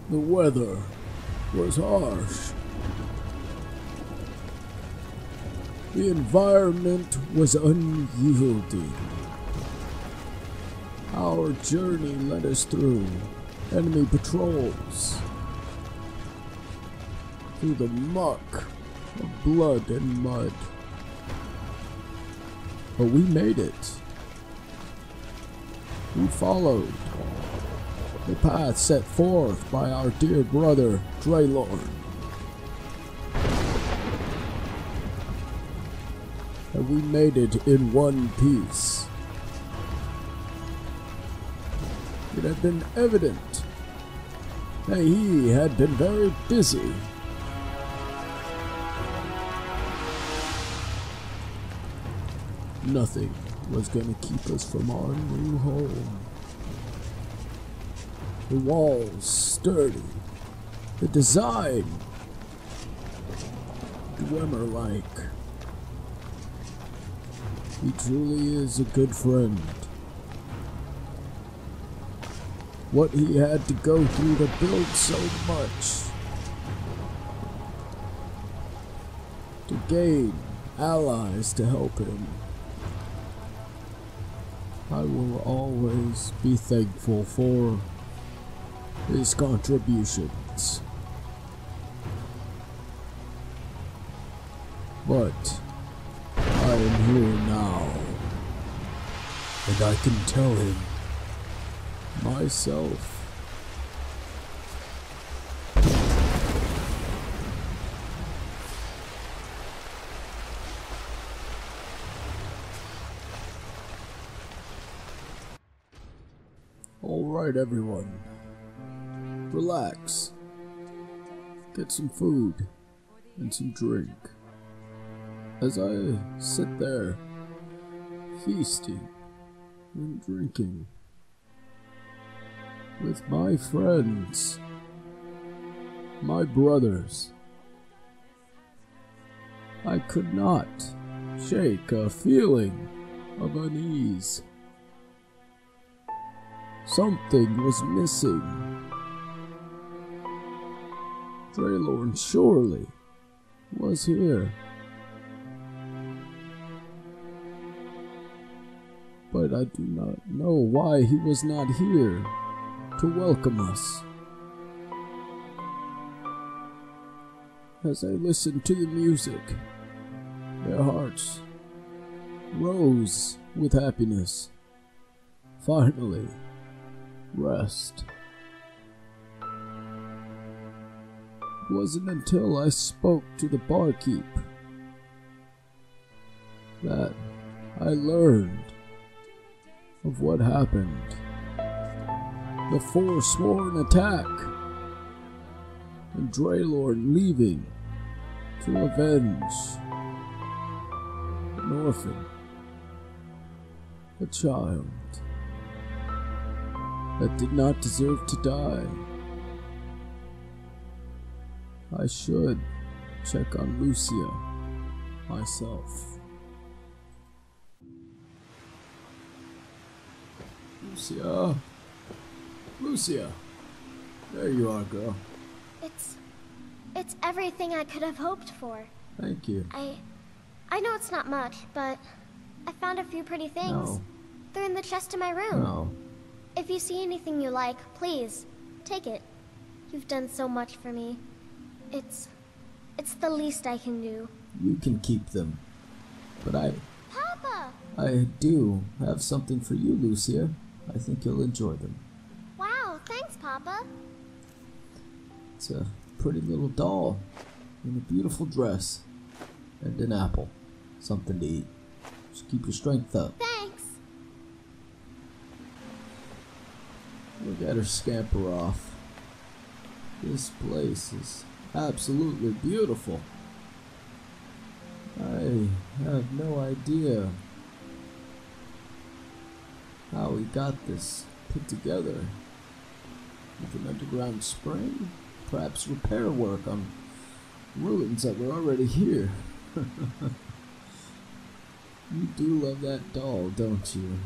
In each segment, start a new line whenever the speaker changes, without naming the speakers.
The weather was harsh. The environment was unyielding. Our journey led us through enemy patrols, through the muck of blood and mud. But we made it. We followed the path set forth by our dear brother, Draylorn. And we made it in one piece. It had been evident that he had been very busy. Nothing was going to keep us from our new home. The walls sturdy, the design Dwemer-like. He truly is a good friend. What he had to go through to build so much, to gain allies to help him. I will always be thankful for his contributions. But I am here now, and I can tell him myself. Alright everyone, relax, get some food and some drink. As I sit there, feasting and drinking with my friends, my brothers, I could not shake a feeling of unease. Something was missing. Draylorn surely was here. But I do not know why he was not here to welcome us. As I listened to the music, their hearts rose with happiness. Finally, rest. It wasn't until I spoke to the barkeep that I learned of what happened. The forsworn attack, and Draylorn leaving to avenge an orphan, a child that did not deserve to die. I should check on Lucia myself. Lucia? Lucia! There you are, girl.
It's everything I could have hoped for.
Thank you.
I know it's not much, but I found a few pretty things.
No.
They're in the chest in my room.
No.
If you see anything you like, please, take it. You've done so much for me. It's the least I can do.
You can keep them. But
Papa!
I do have something for you, Lucia. I think you'll enjoy them.
Wow, thanks, Papa.
It's a pretty little doll in a beautiful dress and an apple. Something to eat. Just keep your strength up.
Thanks.
Look at her scamper off. This place is absolutely beautiful. I have no idea how we got this put together. With an underground spring? Perhaps repair work on ruins that were already here. You do love that doll, don't you?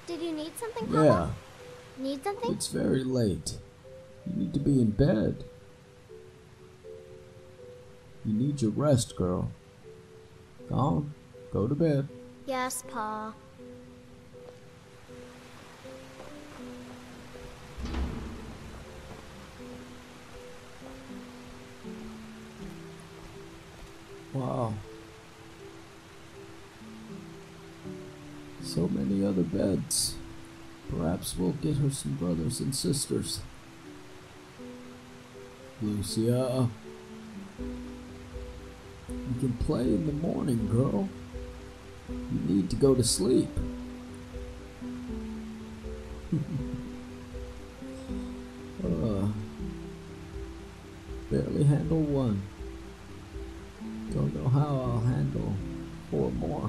Did you need something, Papa?
Yeah,
Need something?
it's very late. You need to be in bed. You need your rest, girl. Go on, go to bed.
Yes, Pa.
Wow. So many other beds. Perhaps we'll get her some brothers and sisters. Lucia. You can play in the morning, girl. You need to go to sleep. Barely handle one. Don't know how I'll handle 4 more.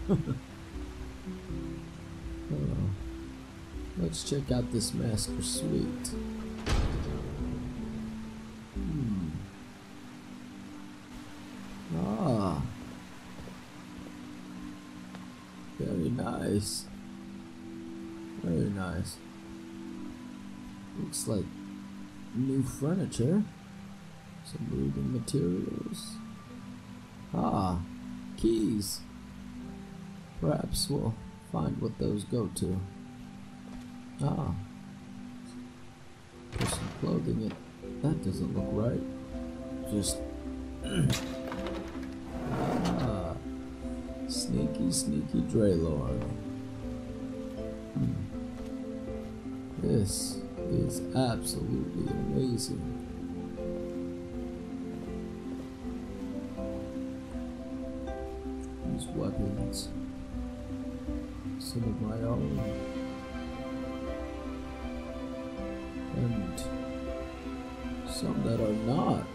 Let's check out this master suite. Ah, very nice. Very nice. Looks like new furniture. Some reading materials. Ah, keys. Perhaps we'll find what those go to. Ah, put some clothing in. That doesn't look right. Just sneaky, sneaky Draylord. This is absolutely amazing. These weapons, some of my own, and some that are not.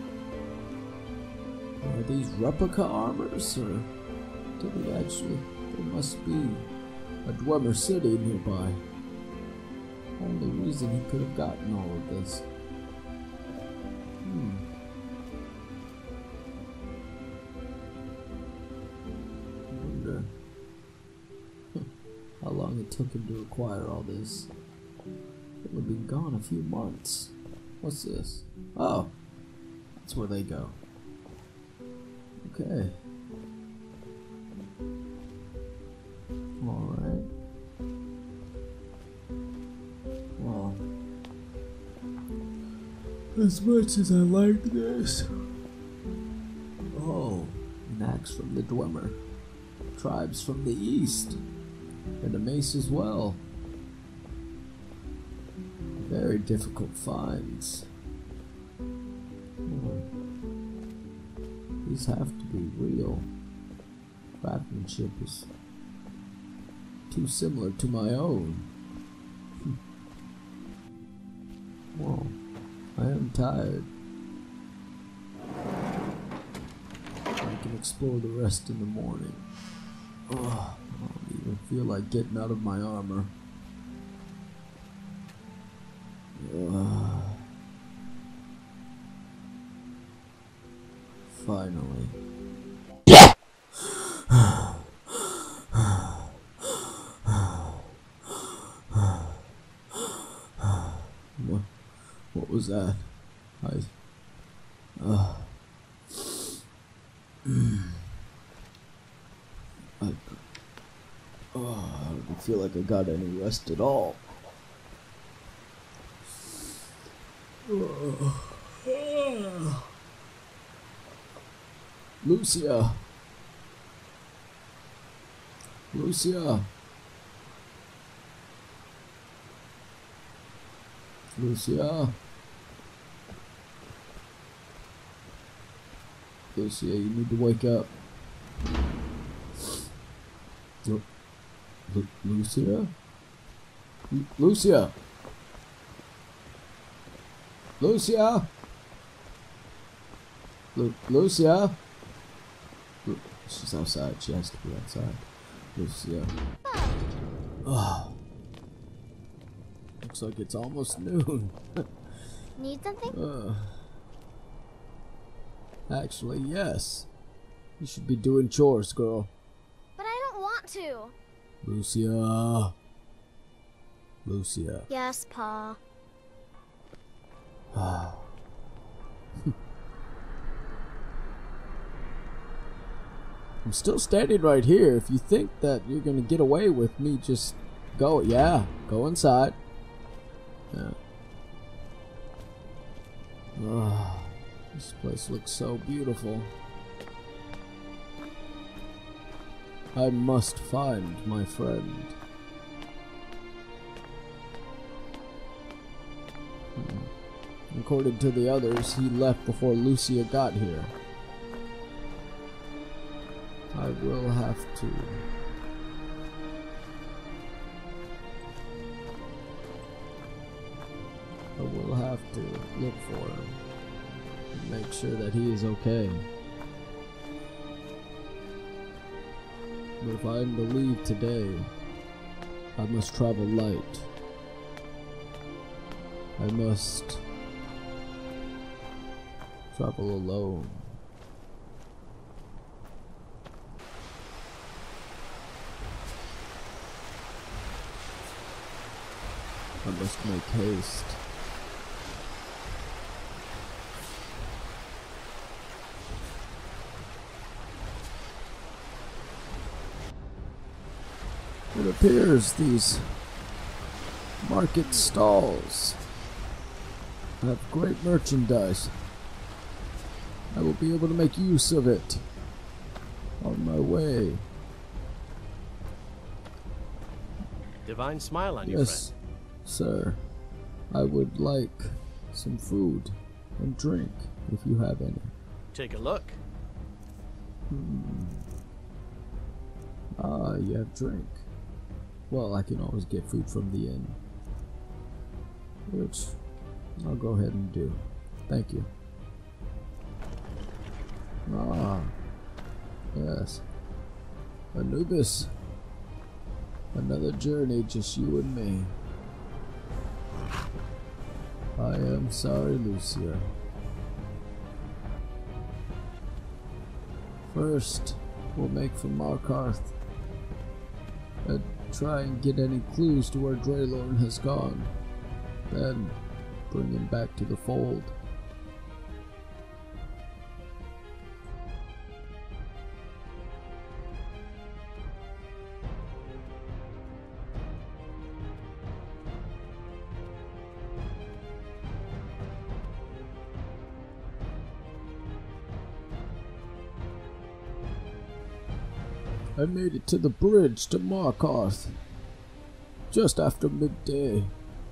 Are these replica armors, or did we actually? There must be a Dwemer city nearby. Only reason he could have gotten all of this. I wonder how long it took him to acquire all this. It would have been gone a few months. What's this? Oh, that's where they go. Okay. Alright. Well, as much as I like this. Oh, an axe from the Dwemer. Tribes from the east. And a mace as well. Very difficult finds. These have to be real. Craftsmanship is too similar to my own. Well, I am tired. I can explore the rest in the morning. Oh, I don't even feel like getting out of my armor. Finally. What was that? I don't feel like I got any rest at all. Lucia! Lucia! Lucia! Lucia, you need to wake up. Lucia? Lucia! Lucia! Lucia! She's outside. She has to be outside. Lucia. Oh. Looks like it's almost noon.
Need something?
Actually, yes. You should be doing chores, girl.
But I don't want to.
Lucia. Lucia.
Yes, Pa.
I'm still standing right here. If you think that you're gonna get away with me, just go. Yeah, go inside. Yeah. This place looks so beautiful. I must find my friend. According to the others, he left before Lucia got here. I will have to. I will have to look for him and make sure that he is okay. But if I am to leave today, I must travel light. I must travel alone. I must make haste. It appears these market stalls have great merchandise. I will be able to make use of it on my way.
Divine smile on you,
Yes,
friend.
sir. I would like some food and drink if you have any.
Take a look.
Ah, you have drink. Well, I can always get food from the inn, which I'll go ahead and do. Thank you. Ah, yes. Anubis. Another journey, just you and me. I am sorry, Lucia. First, we'll make for Markarth and try and get any clues to where Draylorn has gone. Then, bring him back to the fold. I made it to the bridge to Markarth just after midday.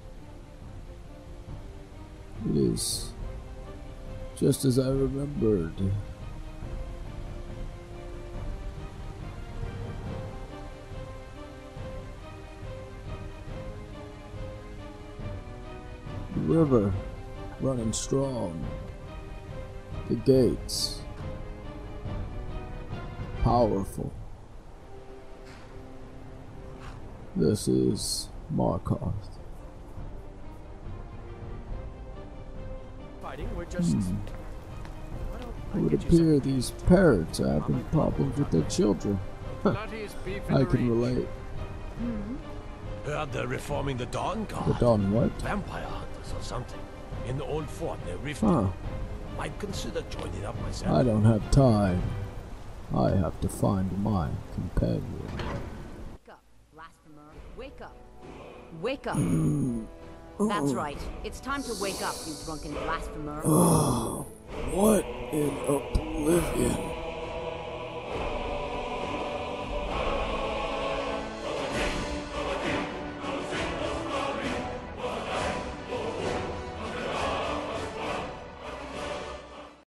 It is just as I remembered. The river running strong. The gates powerful. This is Markarth.
Fighting, we're just... Why don't I
It would
get you
appear
something?
these parrots are having problems with their children.
Bloodiest beef in
I
the
can
region.
relate.
Heard they're reforming the Dawn Guard.
The Dawn what?
Vampire hunters or something. In the old fort near Rift.
Huh.
Might consider joining up myself.
I don't have time. I have to find my companion.
Wake up, blasphemer. Wake up. Wake up. That's right. It's time to wake up, you drunken blasphemer.
Oh, what in oblivion?